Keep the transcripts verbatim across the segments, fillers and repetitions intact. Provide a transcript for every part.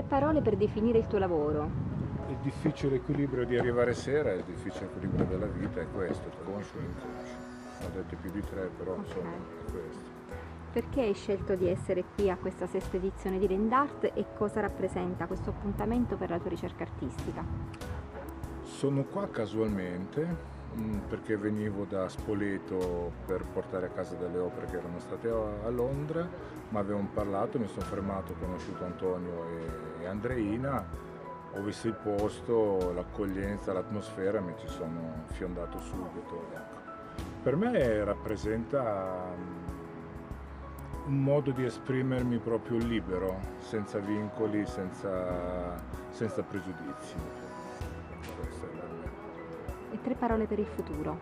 Tre parole per definire il tuo lavoro. Il difficile equilibrio di arrivare sera e il difficile equilibrio della vita è questo, il conscio e l'inconscio. Ne ho dette più di tre, però Ok. insomma è questo. Perché hai scelto di essere qui a questa sesta edizione di Rendart e cosa rappresenta questo appuntamento per la tua ricerca artistica? Sono qua casualmente mh, perché venivo da Spoleto per portare a casa delle opere che erano state a, a Londra, ma avevamo parlato, mi sono fermato, ho conosciuto Antonio e, e Andreina, ho visto il posto, l'accoglienza, l'atmosfera, mi ci sono fiondato subito. Ecco. Per me rappresenta mh, un modo di esprimermi proprio libero, senza vincoli, senza, senza pregiudizi. Questo è per me. E tre parole per il futuro.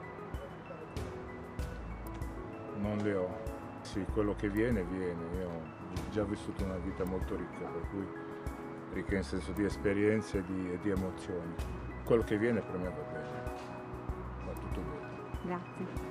Non le ho. Sì, quello che viene, viene. Io ho già vissuto una vita molto ricca, per cui ricca in senso di esperienze e di, e di emozioni. Quello che viene per me va bene, va tutto bene. Grazie.